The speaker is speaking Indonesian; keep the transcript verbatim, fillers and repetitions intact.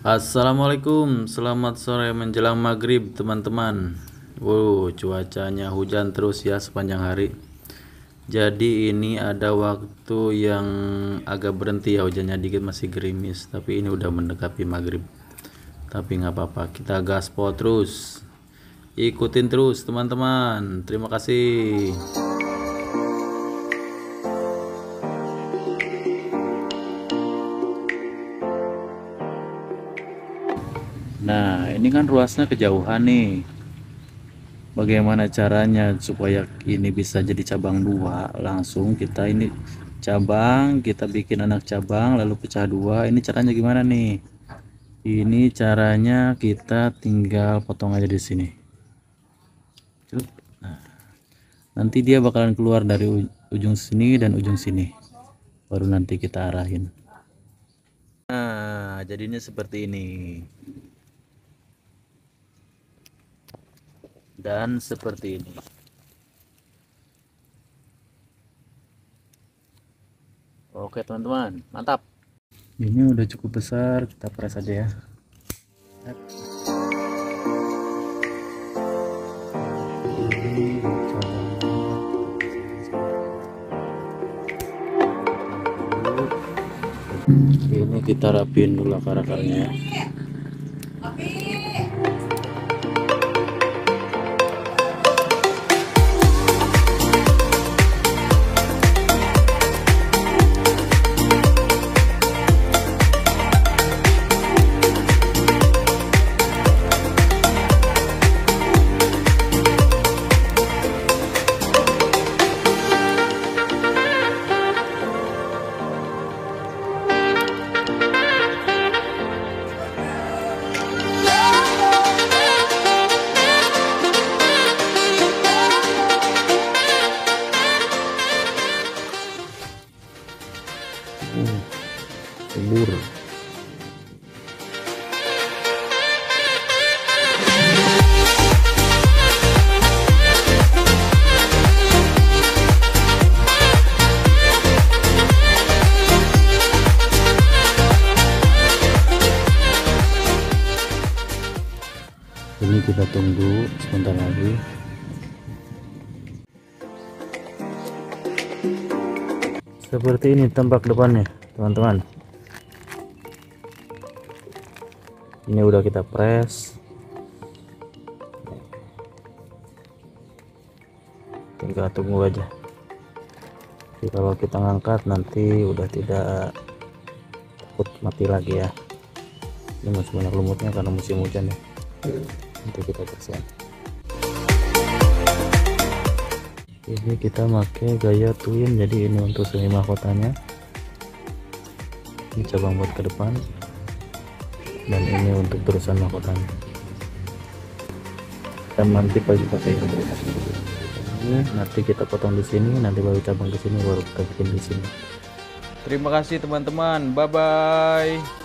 Assalamualaikum, selamat sore menjelang maghrib teman-teman. Wow, cuacanya hujan terus ya sepanjang hari. Jadi ini ada waktu yang agak berhenti ya, hujannya dikit, masih gerimis. Tapi ini udah mendekati maghrib. Tapi nggak apa-apa, kita gaspol terus. Ikutin terus teman-teman. Terima kasih. Nah, ini kan ruasnya kejauhan nih. Bagaimana caranya supaya ini bisa jadi cabang dua? Langsung kita ini cabang, kita bikin anak cabang lalu pecah dua. Ini caranya gimana nih? Ini caranya kita tinggal potong aja di sini. Nah, nanti dia bakalan keluar dari ujung sini dan ujung sini. Baru nanti kita arahin. Nah, jadinya seperti ini. Dan seperti ini. Oke teman-teman, mantap. Ini udah cukup besar, kita press aja ya. Ini kita rapiin dulu akar-akarnya ya. Uh, subur. Ini kita tunggu sebentar lagi. Seperti ini tampak depannya teman-teman. Ini udah kita press, tinggal tunggu aja. Jadi kalau kita ngangkat nanti udah tidak takut mati lagi ya. Ini masih banyak lumutnya karena musim hujan ya. Nanti kita bersihin. Ini kita pakai gaya twin, jadi ini untuk semi mahkotanya, ini cabang buat ke depan, dan ini untuk terusan mahkotanya. Kita nanti bagi pakai ini, nanti kita potong di sini, nanti baru cabang ke sini, baru kita bikin di sini. Terima kasih teman-teman, bye bye.